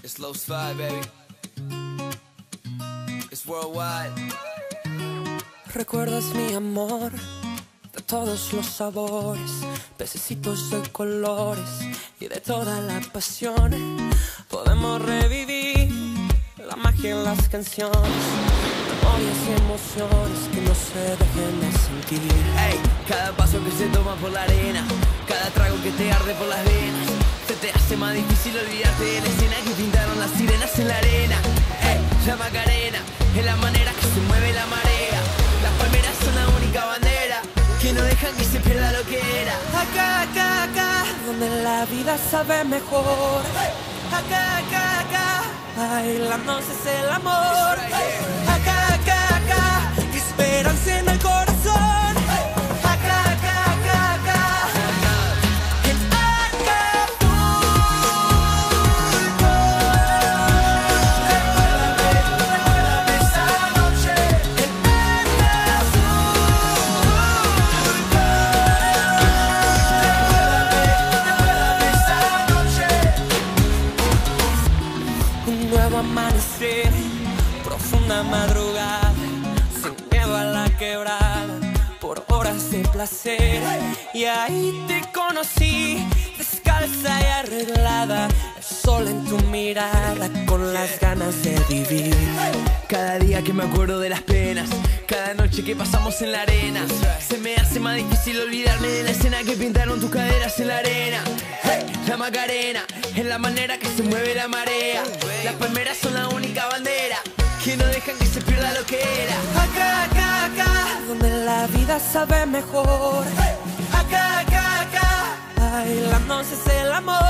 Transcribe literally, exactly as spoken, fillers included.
Slow slide, baby. It's worldwide. Recuerdas mi amor de todos los sabores, pececitos de colores y de toda la pasión. Podemos revivir la magia en las canciones, memorias y emociones que no se dejen de sentir. Ey, cada paso que se toma por la arena, cada trago que te arde por las venas, se te hace más difícil olvidarte de la escena que pintaron las sirenas en la arena. Ey, la Macarena es la manera que se mueve la marea. Las palmeras son la única bandera que no dejan que se pierda lo que era. Acá, acá, acá, donde la vida sabe mejor. Acá, acá, acá, bailando es el amor. Acá, acá, acá, esperanza en el corazón. Acá, acá, acá, acá, en Acapulco. Recuérdame esa noche en Acapulco. Recuérdame esa noche. Un nuevo amanecer, profunda madrugada, sin miedo a la quebrada, por horas de placer. Y ahí te conocí, descalza y arreglada, el sol en tu mirada, con las ganas de vivir. Cada día que me acuerdo de las penas, cada noche que pasamos en la arena, se me hace más difícil olvidarme de la escena que pintaron tus caderas en la arena. Hey, la Macarena es la manera que se mueve la marea. Las palmeras son la única bandera que no dejan que se pierda lo que era. Acá, acá, acá, donde la vida sabe mejor. Acá, acá, acá, bailando es el amor.